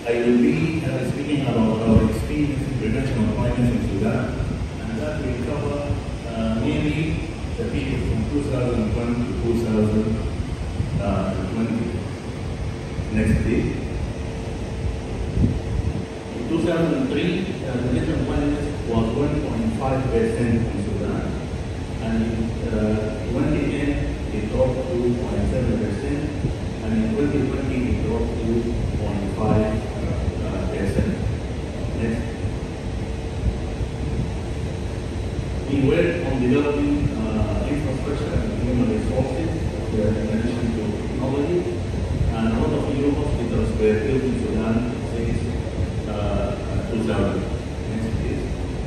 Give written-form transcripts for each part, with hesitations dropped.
I will be speaking about our experience in prevention of violence in Sudan, and that will cover mainly the period from 2001 to 2020. Next please. In 2003, the rate of violence was 1.5% in Sudan, and in 2010 it dropped to 0.7%, and in 2020 it dropped to 0.5%. Next. We work on developing infrastructure and human resources in addition to technology, and a lot of new hospitals were built in Sudan since 2000. Next please.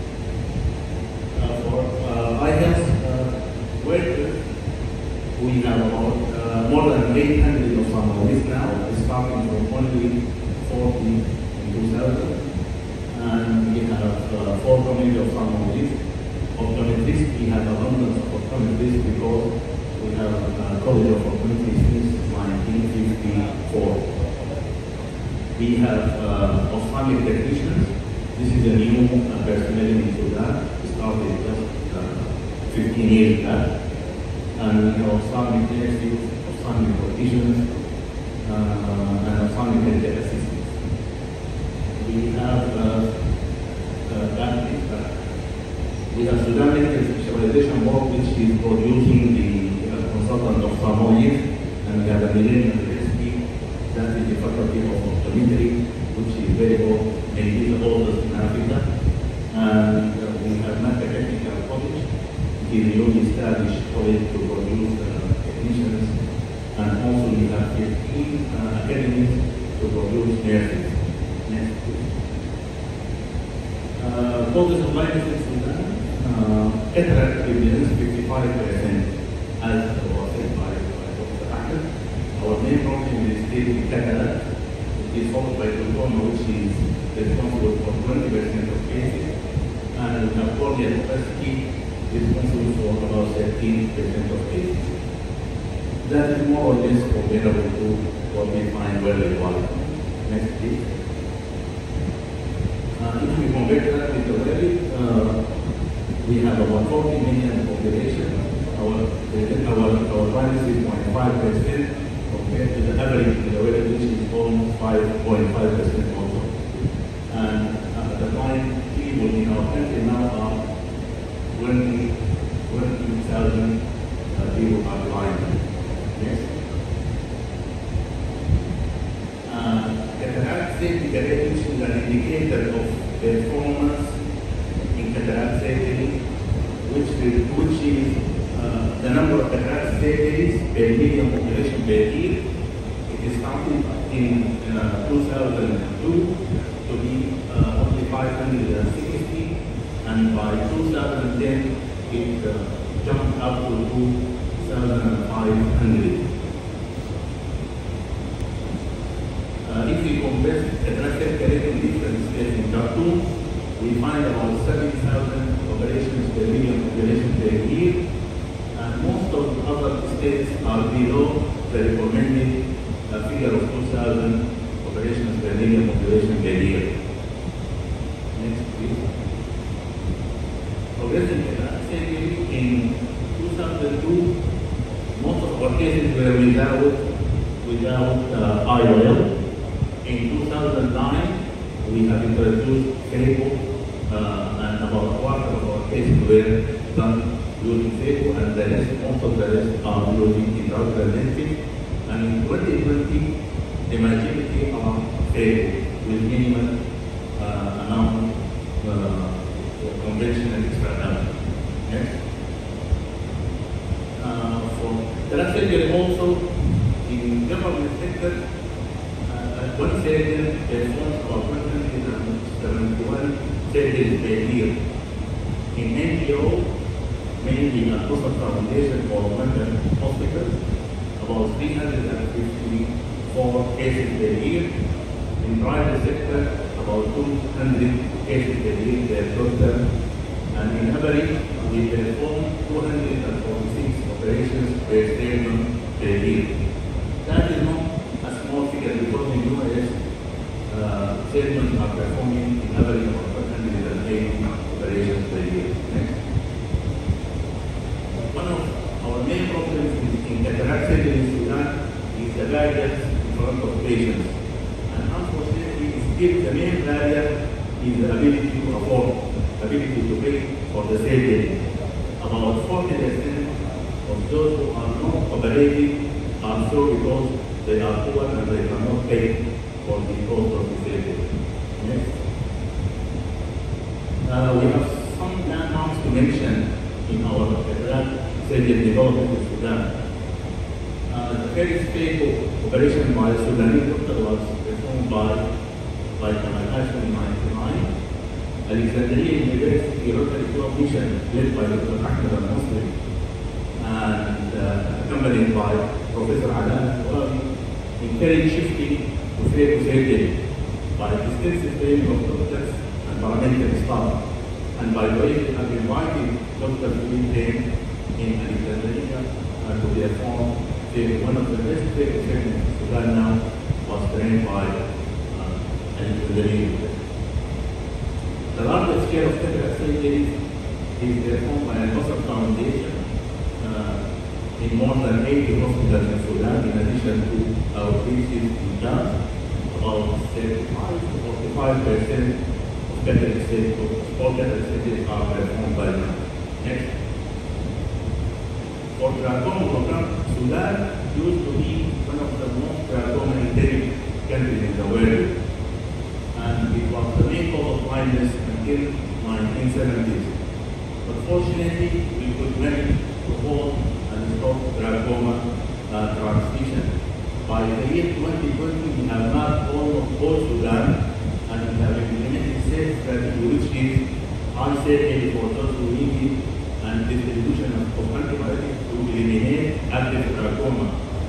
For IHEalth workers, we have about more than 800 of families now, starting from only 40 in 2000. And we have 4 communities of families. Optometrists, we have abundance of optometrists because we have a college of optometrists since 1954. We have ophthalmic technicians. This is a new personnel in Sudan. It started just 15 years back. And we have ophthalmic nurses, ophthalmic opticians, and ophthalmic medical assistants. We have Sudan Medical Specialization Board, which is producing the consultant ophthalmologist, and we have a millennium recipe, that is the faculty of optometry, which is very old, maybe the oldest in Africa. And we have Naka Technical College, which is a newly established college to produce technicians, and also we have 15 academies to produce nurses. Next, please. Causes of blindness in Sudan. Cataract represents 55%, as was said by Dr. Ahmed. Our main problem is still cataract. It is followed by glaucoma, which is responsible for 20% of cases, and we have corneal opacity, responsible for about 13% of cases. That is more or less comparable to what we find worldwide. Next, please. If we compare that with the world, we have about 40 million population. Our virus is 0.5% compared to the average in the world, which is almost 5.5% also. And the blind people in our country now are 20,000 people are blind. Yes. Cataract safety rating is an indicator of performance in cataract surgery, which is the number of cataract surgeries per million population per year. It is started in 2002 to be only 560, and by 2010 it jumped up to 2,500. If we compare cataract surgery in different states in Khartoum, we find about 7,000 operations per million population per year, and most of the other states are below the recommended figure of 2,000 operations per million population per year. Next, please. Progressive cataract surgery in 2002, most of our cases were without IOL. In 2009, we have introduced phaco, and about a quarter of our cases were done using phaco, and the rest, most of the rest are using intraocular lenses. And in 2020, the majority are phaco with minimal amount conventional extraction. Yes. For cataract surgery also, in government sector, one surgeon performs about 171 surgeries per year. In NGO, mainly at Coastal Foundation or London Hospital, about 354 cases per year. In private sector, about 200 cases per year per doctor. And in average, we perform 246 operations per surgeon per year. That is not a small figure because in US, statements are performing in average of 180 operations per year. Next. One of our main problems in cataract surgery in Sudan is the barriers in front of patients. And unfortunately, still the main barrier is the ability to afford, ability to pay for the surgery. About 40% of those who are not operating are so because they are poor and they cannot pay for the cost of the surgery. Next. We have some landmarks to mention in our cataract surgery development in Sudan. The first phase of operation by the Sudanese doctor was performed by Cairo in 1999. Alexandria University Rotary Club mission led by Dr. Ahmed al-Muslim and accompanied by Professor Alan encouraged shifting to surgery by extensive training of doctors and paramedical staff, and by the way they have invited doctors to be trained in Alexandria and to perform one of the best surgeons in Sudan now was trained by Alexandria. The largest share of cataract surgeries is performed by a Al-Basr Foundation in more than 80 hospitals in Sudan, in addition to our cases in Jazz. About 35 to 45% of cataract surgeries are performed by them. Next. For glaucoma program, Sudan used to be one of the most glaucoma endemic countries in the world, and it was the main cause of blindness until 1970s. But fortunately, we could manage to hold and stop glaucoma transmission. By the year 2020, we have mapped all of Sudan, and we have implemented safe strategy, which is high surgery for those who need it, and distribution of antibiotics to eliminate active glaucoma.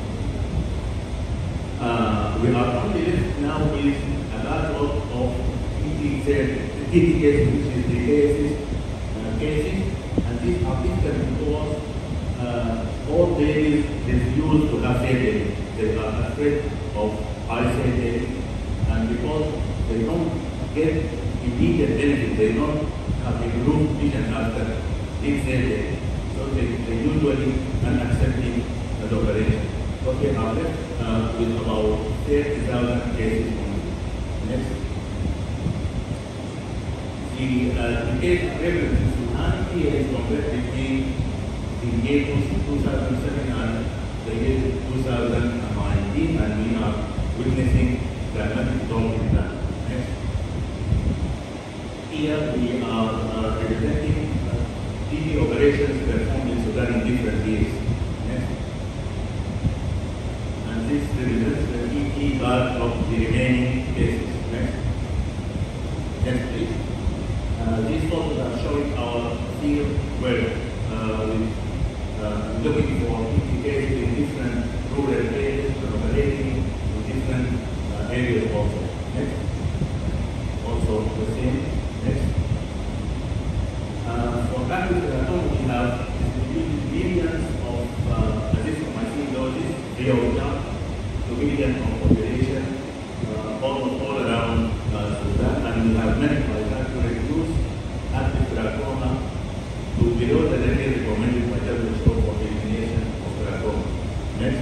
We are only left now with a backlog of TT cases, which is the cases, and these are different because all babies refuse to have surgery. They are afraid of eye surgery, and because they don't get immediate benefit, they don't have improved vision after this surgery, so they usually unaccepting the operation. So we are left with about 30,000 cases only. Next. The case prevalence in Sudan here is compared between the year 2007 and the year 2019, and we are witnessing dramatic drop in that. Next. Here we are representing TB operations performed in Sudan in different years. Next. And this represents the TB bar of the remaining cases. Next. Next, please. These photos are showing our field work with looking for TB cases in different rural areas, operating in different areas also. Next. Also the same. Next. For active glaucoma, we have distributed millions of azithromycin doses free of charge to millions of population all around Sudan, and we have managed to reduce active glaucoma to below the level recommended by WHO for the elimination of glaucoma. Next.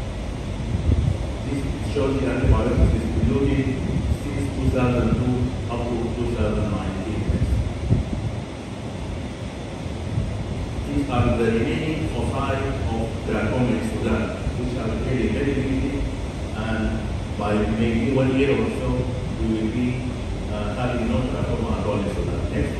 This shows the antibiotics distributed since 2002 up to 2019. These are the remaining foci of glaucoma in Sudan, which are really very limited, and by maybe 1 year or so, we will be having no glaucoma at all in Sudan. Next.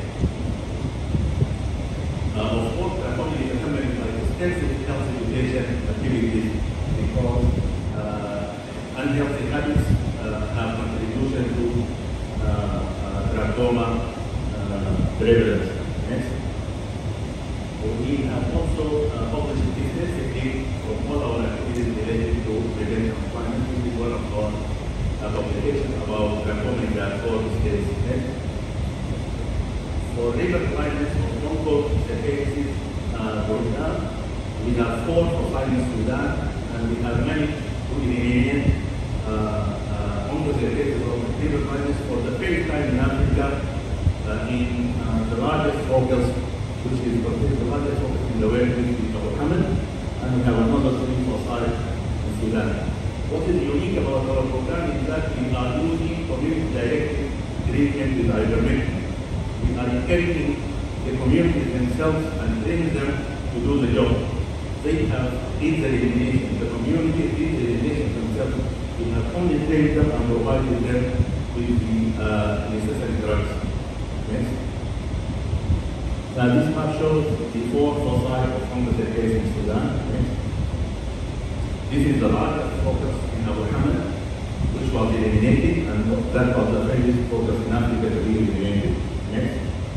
Of course, glaucoma is accompanied by extensive health education activities because unhealthy habits have contribution to glaucoma prevalence. Next. We have also published extensively from all our activities related to prevention of blindness. This is one of our publications about glaucoma in the 4 states. Next. For river blindness of Congo, the cases going down. We have 4 foci in Sudan, and we have managed to eliminate composite cases of liver blindness for the first time in Africa in the largest focus, which is the largest focus in the world, which is our Hamad, and we have another 3 or 5 in Sudan. What is unique about our program is that we are using community-directed treatment with ivermectin. We are encouraging the communities themselves and training them to do the job. They have did the elimination. The community did the elimination themselves. We have only trained them and provided them with the necessary drugs. Yes. Now this map shows the 4 foci of composite case in Sudan. Yes. This is the largest focus in our Hamad, which was eliminated, and that was the biggest focus in Africa to be eliminated. Yes.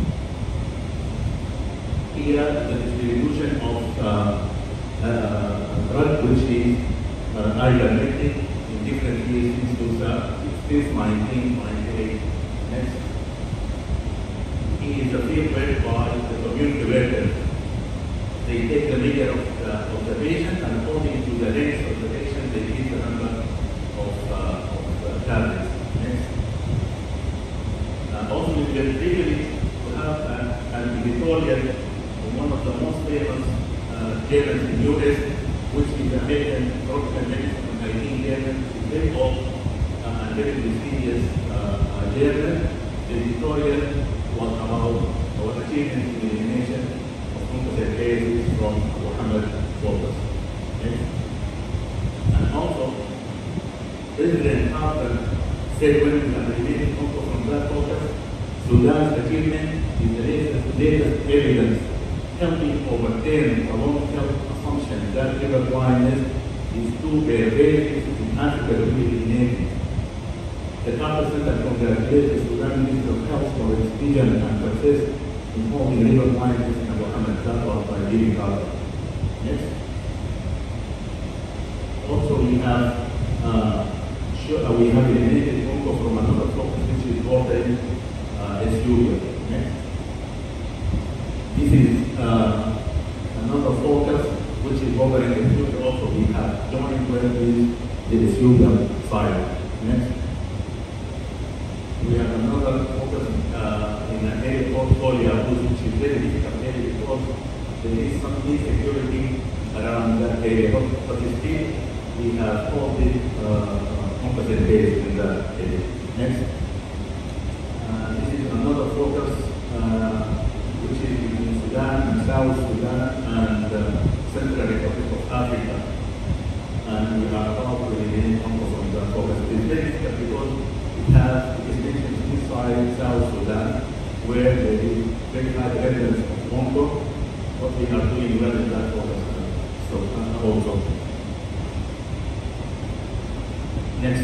Here, the distribution of drug, which is ivermectin in different years since 1998. Next. He is a field work by the community workers. They take the measure of the patient, and according to the length of the patient, they give the number of tablets. Next. Also, we are privileged to have an editorial from one of the most famous journals in the US, which is the American Tropical Medicine from 1911. It's very old and very prestigious journal. The editorial was about our achievements in the elimination of composite cases from Muhammad focus. Okay? And also, President Carter said when we have eliminated Congo from that focus, Sudan's achievement is the latest evidence helping overturn a long-held assumption that liver blindness is too pervasive in Africa to be eliminated. The Carter Center congratulates the Sudan Ministry of Health for its vision and success in holding liver blindness in Muhammad. That was by David Carter. Next. Also, we have eliminated Congo from another focus, which is bordering Ethiopia. Next. This is another focus which is bordering Ethiopia. Also, we have joined with the Ethiopian side. Next. We have another focus in an area called Korea, which is very difficult area because there is some insecurity around that area. But still, we have all these composite base in that area. Next. This is another focus which is between Sudan and South Sudan and Central Republic of Africa. And we are about to eliminate Congo from that focus. It's very difficult because it has distinctions inside South Sudan where there is very high evidence of Congo. What we are doing well in that focus also. Next.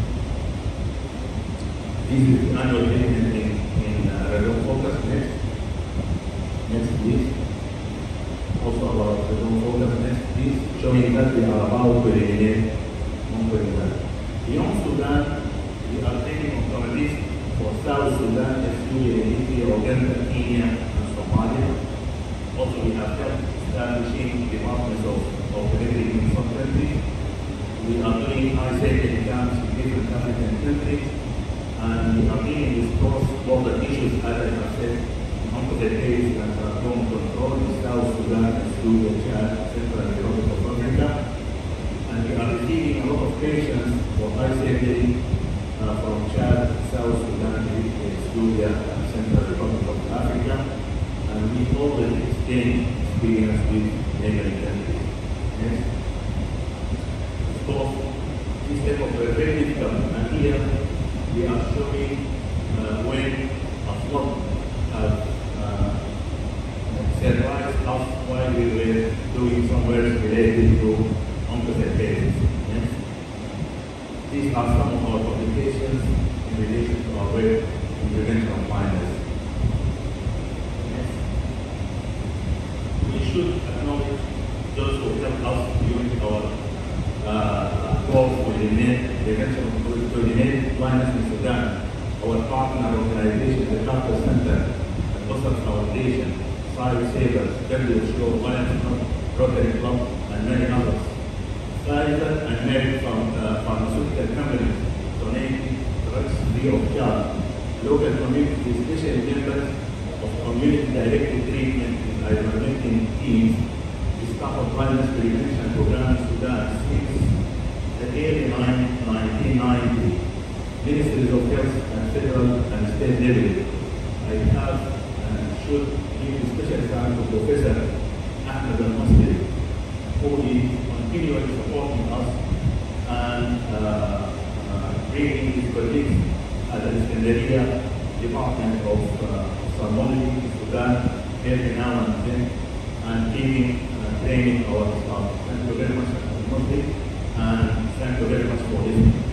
This is the annual meeting in Radon Focus. Next. Next, please. Also about Radon Focus. Next, please. Showing that we are about to eliminate Congo in that. Beyond Sudan, we are taking on our list for South Sudan, Ethiopia, Uganda, Kenya, and Somalia. Also, we have helped establishing departments of operating in some countries. We are doing high safety camps in different African countries, and we are dealing with cross-border issues, as I have said, composite case and drone control in South Sudan, Ethiopia, Chad, Central Republic of Africa. And we are receiving a lot of patients for high safety from Chad, South Sudan, Ethiopia, and Central Republic of Africa. And we always exchange experience with neighboring countries. Yes. Of course, this type of very difficult, and here we are showing when a flood has surprised us while we were doing some work related to composite cases. Yes. These are some of our publications in relation to our work in prevention of blindness. Yes. We should acknowledge those who help us during our call to eliminate blindness in Sudan. Our partner organizations, the Carter Center, the Boston Foundation, Fire Savers, WHO, Lions Club, Rotary Club, and many others. Pfizer and many pharmaceutical companies donating drugs free of charge. Local community, especially members of community-directed treatment in ivermectin teams, the staff of violence prevention program in Sudan since the early 1990s, ministries of health at federal and state level. I have and should give special thanks to Professor Ahmed al-Muslim, who is continually supporting us and bringing his colleagues at the Alexandria Department of Ophthalmology in Sudan every now and then, and keeping training our staff. Thank you very much, Mr. Muslim, and thank you very much for listening.